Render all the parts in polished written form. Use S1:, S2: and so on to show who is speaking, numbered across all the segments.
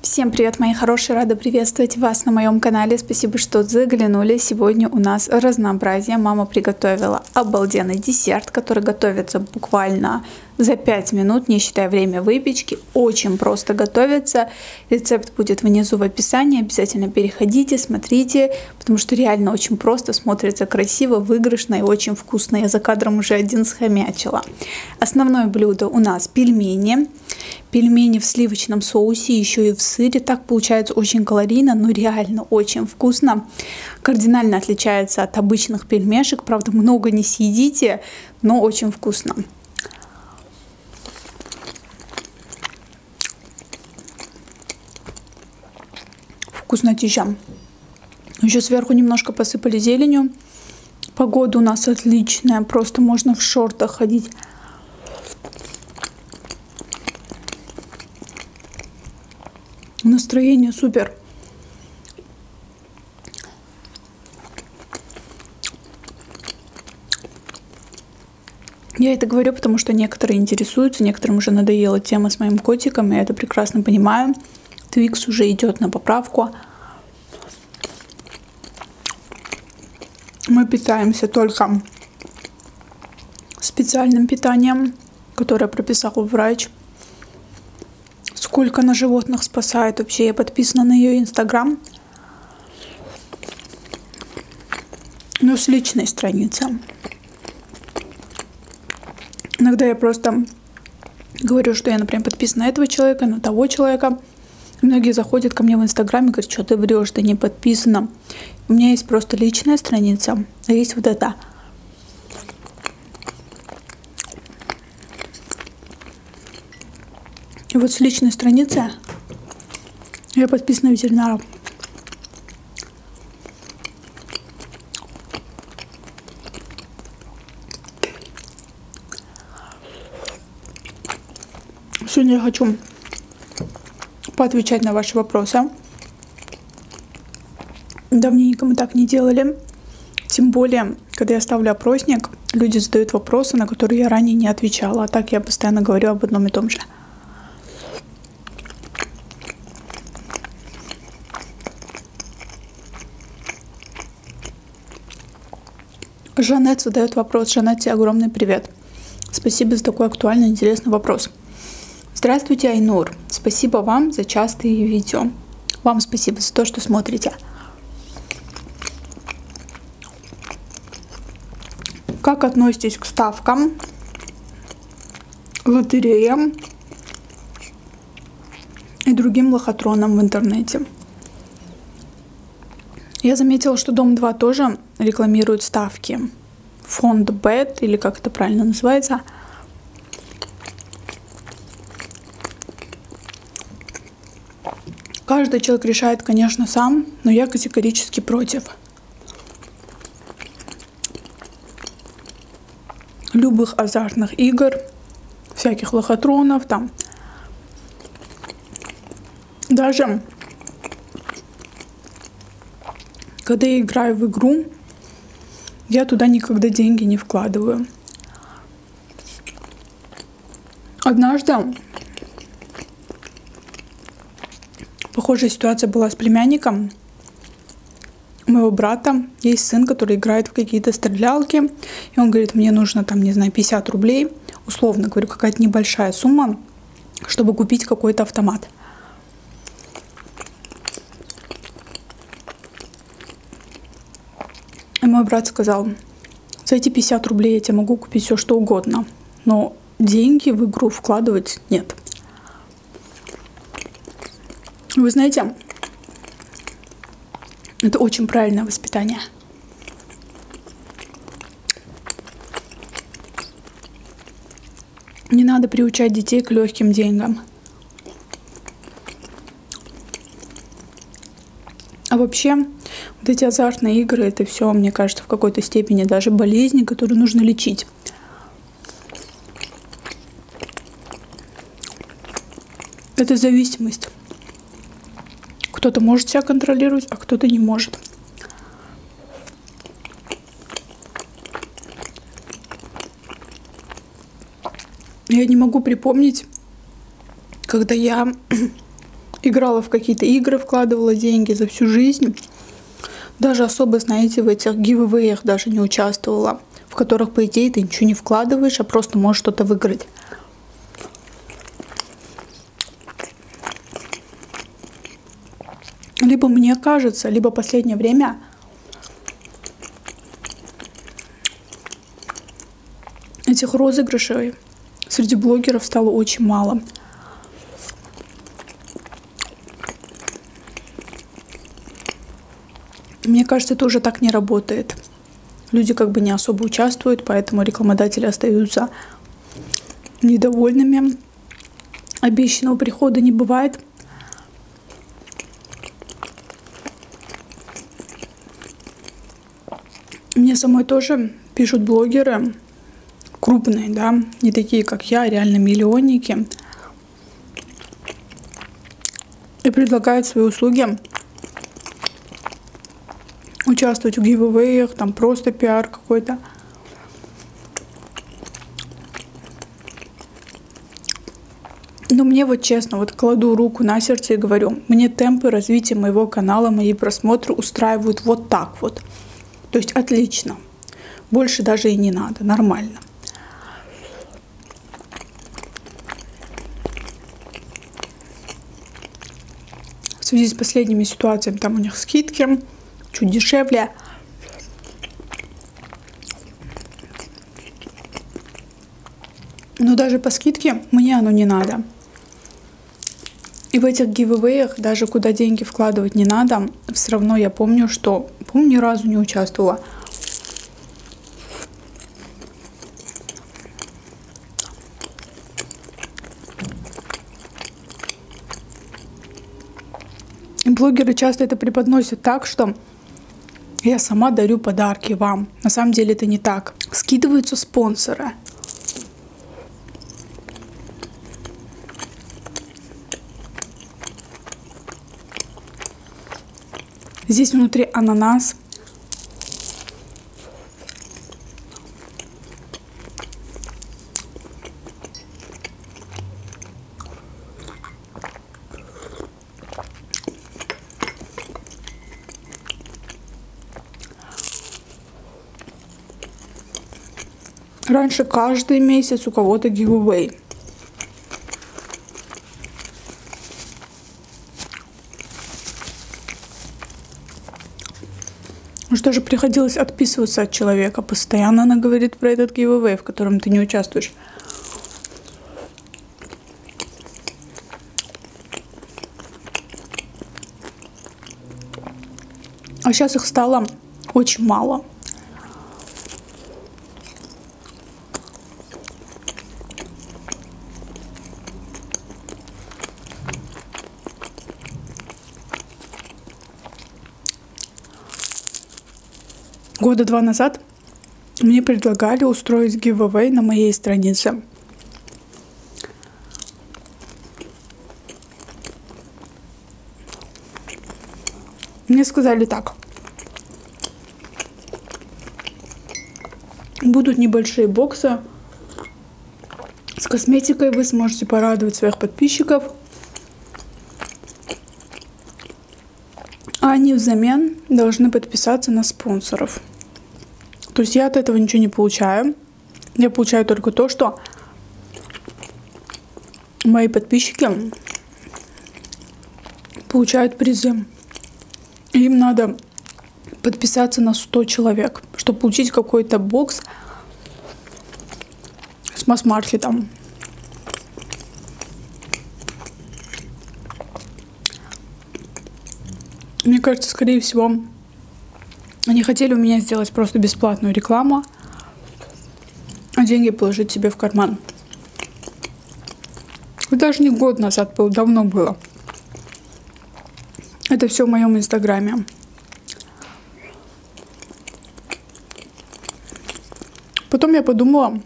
S1: Всем привет, мои хорошие! Рада приветствовать вас на моем канале. Спасибо, что заглянули. Сегодня у нас разнообразие. Мама приготовила обалденный десерт, который готовится буквально за 5 минут, не считая время выпечки. Очень просто готовится. Рецепт будет внизу в описании. Обязательно переходите, смотрите, потому что реально очень просто, смотрится красиво, выигрышно и очень вкусно. Я за кадром уже один схомячила. Основное блюдо у нас пельмени. Пельмени в сливочном соусе, еще и в сыре. Так получается очень калорийно, но реально очень вкусно. Кардинально отличается от обычных пельмешек. Правда, много не съедите, но очень вкусно. Вкуснотища. Еще сверху немножко посыпали зеленью. Погода у нас отличная, просто можно в шортах ходить. Настроение супер. Я это говорю, потому что некоторые интересуются, некоторым уже надоела тема с моим котиком, я это прекрасно понимаю. Твикс уже идет на поправку. Мы питаемся только специальным питанием, которое прописал врач. Сколько она животных спасает. Вообще, я подписана на ее инстаграм. Но с личной страницы. Иногда я просто говорю, что я, например, подписана на этого человека, на того человека. Многие заходят ко мне в инстаграм и говорят, что ты врешь, ты не подписана. У меня есть просто личная страница, а есть вот это. И вот с личной страницы я подписана ветеринаром. Сегодня я хочу поотвечать на ваши вопросы. Давненько мы так не делали. Тем более, когда я ставлю опросник, люди задают вопросы, на которые я ранее не отвечала. А так я постоянно говорю об одном и том же. Жанет задает вопрос. Жанет, тебе огромный привет. Спасибо за такой актуальный, интересный вопрос. Здравствуйте, Айнур. Спасибо вам за частые видео. Вам спасибо за то, что смотрите. Как относитесь к ставкам, лотереям и другим лохотронам в интернете? Я заметила, что Дом 2 тоже рекламирует ставки. Фонд Бет, или как это правильно называется. Каждый человек решает, конечно, сам, но я категорически против любых азартных игр, всяких лохотронов там. Даже когда я играю в игру, я туда никогда деньги не вкладываю. Однажды похожая ситуация была с племянником у моего брата. Есть сын, который играет в какие-то стрелялки. И он говорит, мне нужно там, не знаю, 50 рублей. Условно говорю, какая-то небольшая сумма, чтобы купить какой-то автомат. И мой брат сказал, за эти 50 рублей я тебе могу купить все, что угодно. Но деньги в игру вкладывать нет. Вы знаете, это очень правильное воспитание. Не надо приучать детей к легким деньгам. А вообще, вот эти азартные игры, это все, мне кажется, в какой-то степени даже болезни, которые нужно лечить. Это зависимость. Кто-то может себя контролировать, а кто-то не может. Я не могу припомнить, когда я играла в какие-то игры, вкладывала деньги за всю жизнь. Даже особо, знаете, в этих гивэвэях даже не участвовала, в которых, по идее, ты ничего не вкладываешь, а просто можешь что-то выиграть. Либо мне кажется, либо последнее время этих розыгрышей среди блогеров стало очень мало. Мне кажется, это уже так не работает. Люди как бы не особо участвуют, поэтому рекламодатели остаются недовольными. Обещанного прихода не бывает. Мне самой тоже пишут блогеры крупные, да, не такие, как я, реально миллионники, и предлагают свои услуги участвовать в гивэвэях, там просто пиар какой-то. Но мне вот честно, вот кладу руку на сердце и говорю, мне темпы развития моего канала, мои просмотры устраивают вот так вот. То есть отлично. Больше даже и не надо, нормально. В связи с последними ситуациями, там у них скидки чуть дешевле. Но даже по скидке мне оно не надо. И в этих гивэвэях, даже куда деньги вкладывать не надо, все равно я помню, что, ни разу не участвовала. И блогеры часто это преподносят так, что я сама дарю подарки вам. На самом деле это не так. Скидываются спонсоры. Здесь внутри ананас. Раньше каждый месяц у кого-то гивэвэй. Что же приходилось отписываться от человека. Постоянно она говорит про этот гивэвэй, в котором ты не участвуешь. А сейчас их стало очень мало. Года 2 назад мне предлагали устроить гивэвэй на моей странице. Мне сказали так. Будут небольшие боксы с косметикой, вы сможете порадовать своих подписчиков. А они взамен должны подписаться на спонсоров. То есть я от этого ничего не получаю. Я получаю только то, что мои подписчики получают призы. Им надо подписаться на 100 человек, чтобы получить какой-то бокс с масс-маркетом. Мне кажется, скорее всего, они хотели у меня сделать просто бесплатную рекламу, а деньги положить себе в карман. И даже не год назад было, давно было. Это все в моем инстаграме. Потом я подумала,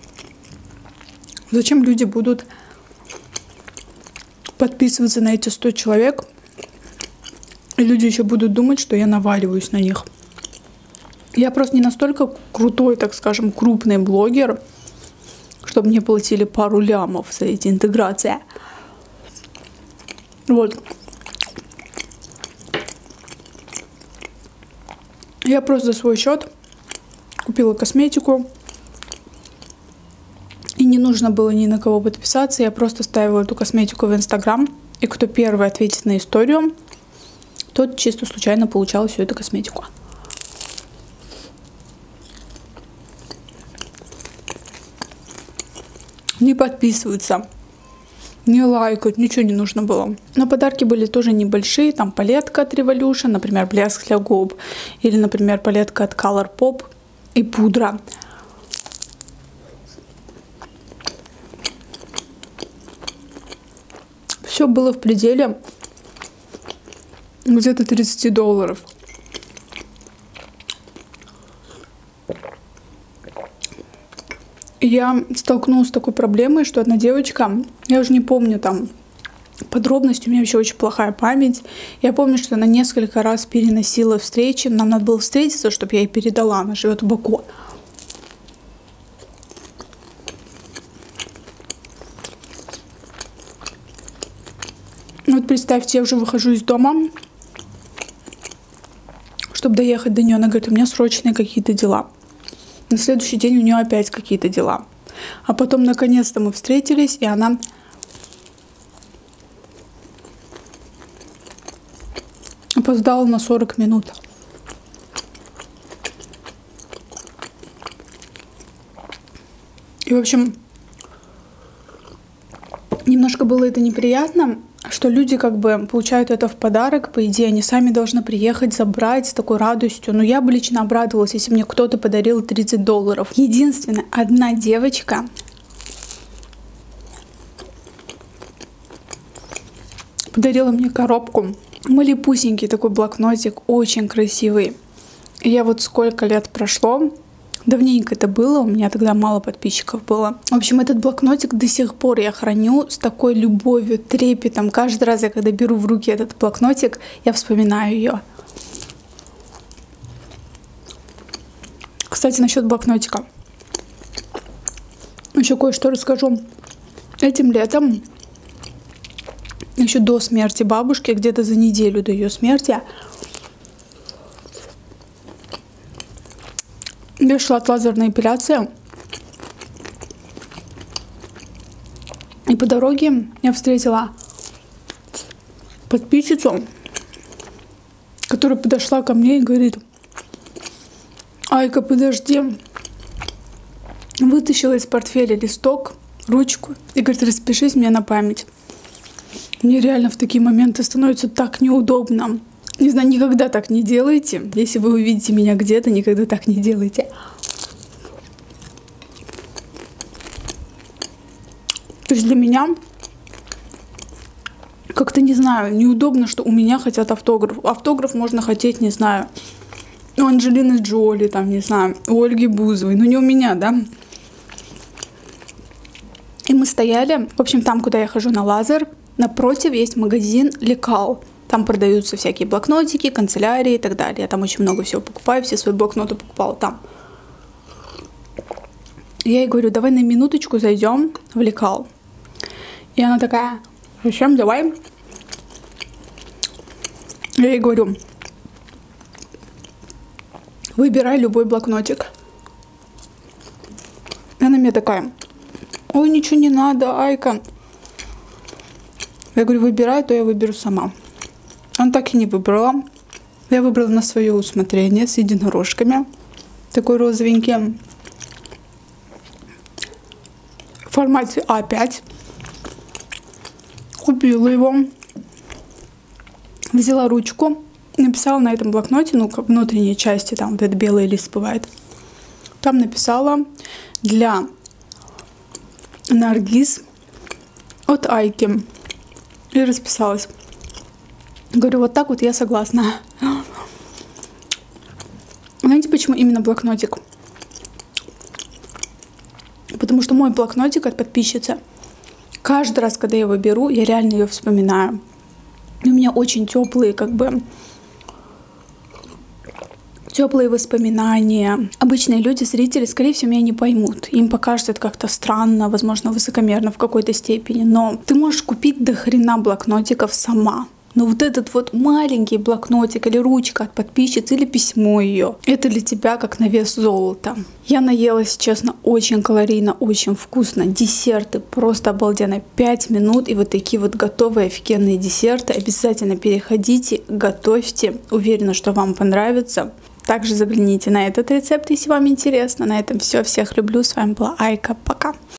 S1: зачем люди будут подписываться на эти 100 человек, и люди еще будут думать, что я наваливаюсь на них. Я просто не настолько крутой, так скажем, крупный блогер, чтобы мне платили пару лямов за эти интеграции. Вот. Я просто за свой счет купила косметику. И не нужно было ни на кого подписаться. Я просто ставила эту косметику в Инстаграм. И кто первый ответит на историю, тот чисто случайно получал всю эту косметику. Не подписываться, не лайкать, ничего не нужно было. Но подарки были тоже небольшие. Там палетка от Revolution, например, блеск для губ. Или, например, палетка от Colourpop и пудра. Все было в пределе где-то $30. Я столкнулась с такой проблемой, что одна девочка, я уже не помню там подробности, у меня вообще очень плохая память. Я помню, что она несколько раз переносила встречи. Нам надо было встретиться, чтобы я ей передала. Она живет в Баку. Вот представьте, я уже выхожу из дома, чтобы доехать до нее. Она говорит, у меня срочные какие-то дела. На следующий день у нее опять какие-то дела. А потом, наконец-то, мы встретились, и она опоздала на 40 минут. И, в общем, немножко было это неприятно, что люди как бы получают это в подарок. По идее, они сами должны приехать, забрать с такой радостью. Но я бы лично обрадовалась, если мне кто-то подарил $30. Единственная одна девочка подарила мне коробку. Малепусенький такой блокнотик, очень красивый. И я вот сколько лет прошло, давненько это было, у меня тогда мало подписчиков было. В общем, этот блокнотик до сих пор я храню с такой любовью, трепетом. Каждый раз, когда беру в руки этот блокнотик, я вспоминаю ее. Кстати, насчет блокнотика. Еще кое-что расскажу. Этим летом, еще до смерти бабушки, где-то за неделю до ее смерти, я шла от лазерной эпиляции. И по дороге я встретила подписчицу, которая подошла ко мне и говорит: Айка, подожди. Вытащила из портфеля листок, ручку и говорит: распишись мне на память. Мне реально в такие моменты становится так неудобно. Не знаю, никогда так не делайте. Если вы увидите меня где-то, никогда так не делайте. То есть для меня как-то, не знаю, неудобно, что у меня хотят автограф. Автограф можно хотеть, не знаю, у Анджелины Джоли, там, не знаю, у Ольги Бузовой. Но не у меня, да? И мы стояли, в общем, там, куда я хожу на лазер, напротив есть магазин Лекал. Там продаются всякие блокнотики, канцелярии и так далее. Я там очень много всего покупаю, все свои блокноты покупала там. Я ей говорю: давай на минуточку зайдем в Лекал. И она такая: зачем, давай. Я ей говорю: выбирай любой блокнотик. И она мне такая: ой, ничего не надо, Айка. Я говорю: выбирай, то я выберу сама. Он так и не выбрала. Я выбрала на свое усмотрение с единорожками. Такой розовенький. В формате А5. Купила его. Взяла ручку. Написала на этом блокноте, ну, как внутренней части, там вот этот белый лист бывает. Там написала: для Наргиз от Айки. И расписалась. Говорю: вот так вот я согласна. Знаете, почему именно блокнотик? Потому что мой блокнотик от подписчицы. Каждый раз, когда я его беру, я реально ее вспоминаю. И у меня очень теплые, как бы, теплые воспоминания. Обычные люди, зрители, скорее всего, меня не поймут. Им покажется это как-то странно, возможно, высокомерно в какой-то степени. Но ты можешь купить до хрена блокнотиков сама. Но вот этот вот маленький блокнотик или ручка от подписчицы или письмо ее, это для тебя как на вес золота. Я наелась, честно, очень калорийно, очень вкусно. Десерты просто обалденно. 5 минут и вот такие вот готовые офигенные десерты. Обязательно переходите, готовьте. Уверена, что вам понравится. Также загляните на этот рецепт, если вам интересно. На этом все. Всех люблю. С вами была Айка. Пока.